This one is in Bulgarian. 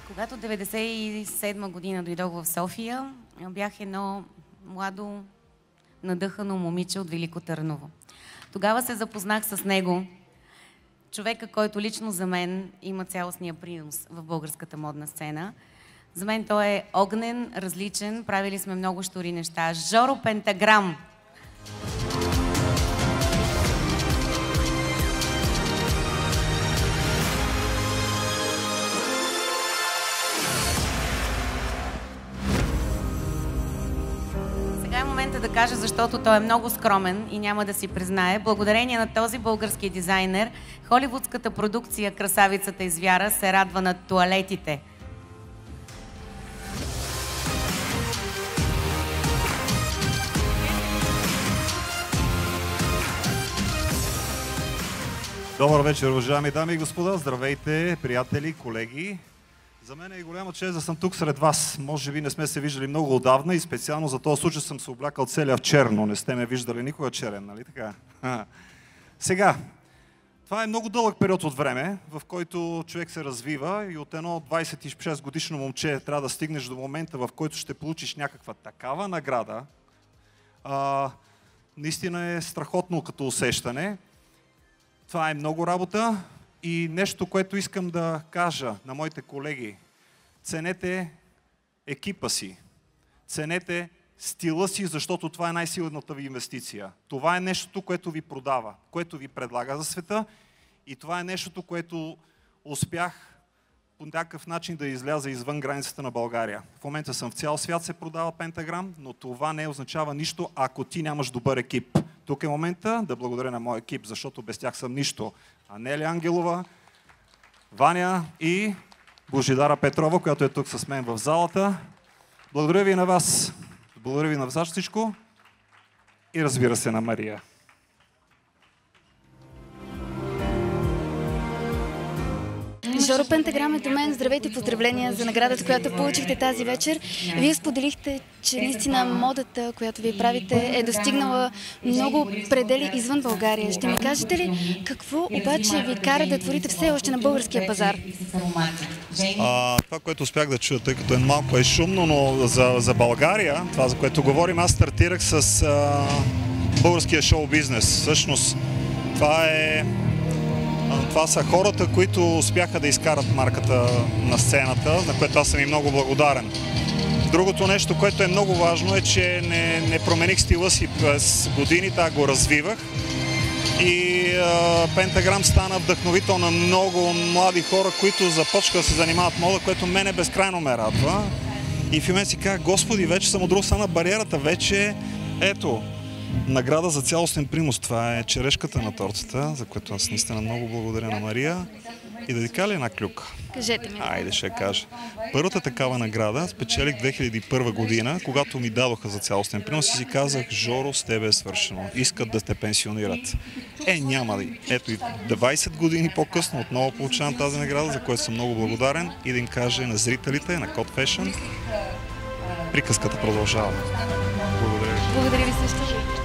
Когато 1997 година дойдох в София, бях едно младо, надъхано момиче от Велико Търново. Тогава се запознах с него, човека, който лично за мен има цялостния принос в българската модна сцена. За мен той е огнен, различен, правили сме много щури неща. Жоро Пентаграм! Сега е момента да кажа, защото той е много скромен и няма да си признае. Благодарение на този български дизайнер, холивудската продукция "Красавицата из Вяра" се радва на тоалетите. Добър вечер, уважаеми дами и господа. Здравейте, приятели, колеги. За мен е голяма чест да съм тук сред вас. Може би не сме се виждали много отдавна и специално за този случай съм се облякал целия в черно. Не сте ме виждали никога черен, нали така? Сега, това е много дълъг период от време, в който човек се развива и от едно 26 годишно момче трябва да стигнеш до момента, в който ще получиш някаква такава награда. Наистина е страхотно като усещане. Това е много работа и нещо, което искам да кажа на моите колеги. Ценете екипа си, ценете стила си, защото това е най-силната ви инвестиция. Това е нещото, което ви продава, което ви предлага за света и това е нещото, което успях по някакъв начин да изляза извън границата на България. В момента съм в цял свят, се продава Пентаграм, но това не означава нищо, ако ти нямаш добър екип. Тук е момента да благодаря на моя екип, защото без тях съм нищо. Анели Ангелова, Ваня и Божидара Петрова, която е тук с мен в залата. Благодаря ви на вас. Благодаря ви на всичко и разбира се на Мария. Жоро Пентаграм е до мен. Здравейте, поздравления за наградата, която получихте тази вечер. Вие споделихте, че наистина модата, която вие правите, е достигнала много предели извън България. Ще ми кажете ли какво обаче ви кара да творите все още на българския пазар? Това, което успях да чуя, тъй като е малко шумно, но за България, това за което говорим, аз стартирах с българския шоу-бизнес. Всъщност, това са хората, които успяха да изкарат марката на сцената, на което аз съм и много благодарен. Другото нещо, което е много важно, е, че не промених стила си през годините, а го развивах. И Пентаграм стана вдъхновител на много млади хора, които започнаха да се занимават мода, което мене безкрайно ме радва. И в момент си казах, Господи, вече съм от друга страна на бариерата, вече ето, награда за цялостен принос. Това е черешката на тортата, за което аз наистина много благодаря на Мария. И да ви кажа ли една клюка? Кажете ми. Айде ще кажа. Първата такава награда спечелих 2001 година, когато ми дадоха за цялостен принос и си казах, Жоро, с тебе е свършено. Искат да те пенсионират. Няма ли. Ето и 20 години по-късно отново получавам тази награда, за което съм много благодарен и да им кажа на зрителите, на Code Fashion, приказката продължава. Благодаря ви. Благодаря ви също.